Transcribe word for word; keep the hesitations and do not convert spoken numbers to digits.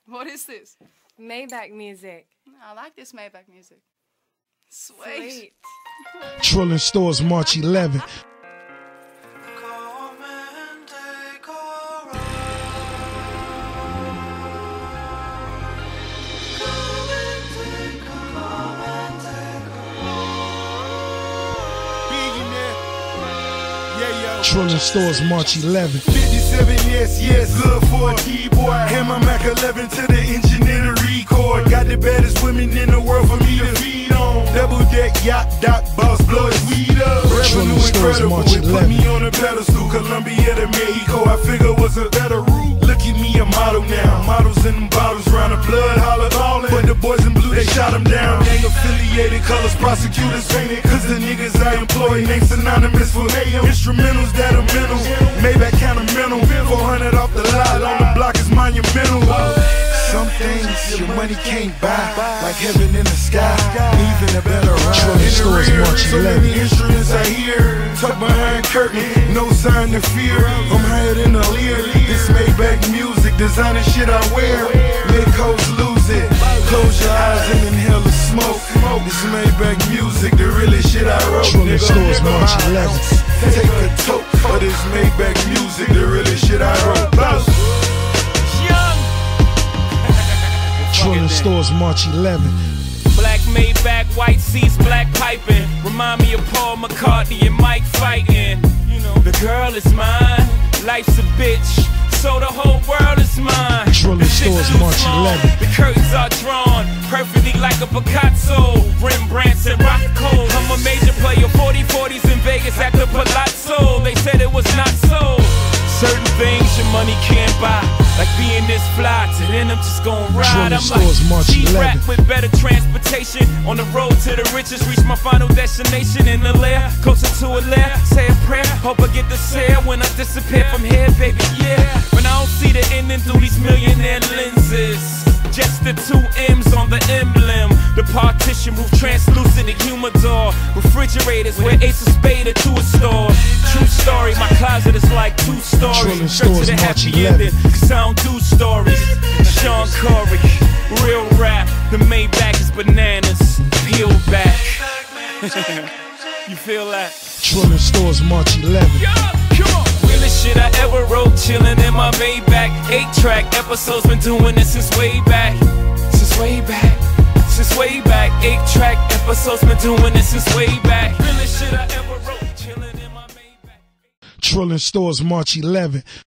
What is this? Maybach music. I like this Maybach music. Sweet. Sweet. Trillion Stores, March eleventh. Trillion Stores, March eleventh. fifty-seven, yes, yes, good for a D-boy. Hand my Mac eleven to the engineer to record. Got the baddest women in the world for me to feed on. Double deck yacht, dock, boss, blow his weed up. Revenue incredible, it put me on a pedestal. Colombia to Mexico, I figure was a better route. Look at me, a model now. Models in them bottles, round the blood, holler ballin'. But the boys in blue, they shot them down. Gang affiliated, colors, prosecutors painted. Cause the niggas I employ, names synonymous for mayhem. Instrumentals that are mental, Maybach kinda mental. four hundred off the lot, on the block is monumental. Some things your money can't buy, like heaven in the sky, even a better ride. In the rear, so many instruments I hear. Tuck behind curtain, no sign of fear. I'm higher than a leer. This Maybach music, designer shit I wear. Make hoes lose it. Close your eyes and inhale the smoke. This Maybach music, the realest shit I wrote. Trillion Stores, March eleventh. Take a toke of this Maybach music, the realest shit I wrote. Bounce. Trillion Stores, March eleventh. Black Maybach, white seats, black piping. Remind me of Paul McCartney and Mike fighting. You know, the girl is mine, life's a bitch, so the whole world is mine. Trillion Stores, March eleventh. The curtains are drawn perfectly like a Picasso, Rembrandts and Rothko. I'm a major player, forty forties in Vegas at the Palazzo. They said it was not so. Certain things your money can't buy, like being this fly, to then I'm just gon' ride. I'm like G-Rap with better transportation, on the road to the riches, reach my final destination in the lair, closer to a lair, say a prayer, hope I get the sale when I disappear from here, baby, yeah. When I don't see the ending through these millionaire lenses, just the two M's on the emblem. The partition roof translucent, the humidor, refrigerators where Ace of Spade or two is stored. True story, my closet is like two stories. Straight to the happy ending, cause I don't do stories. Sean Corey, real rap, the Maybach is bananas, peel back. You feel that? Trillion Stores, March eleventh. Yo, come on. Realest shit I ever wrote, chillin' in my Maybach. Eight track episodes, been doing this since way back. Since way back, since way back. Eight track episodes, been doing this since way back. Realest shit I ever wrote, chillin' in my Maybach. Trillion Stores, March eleventh.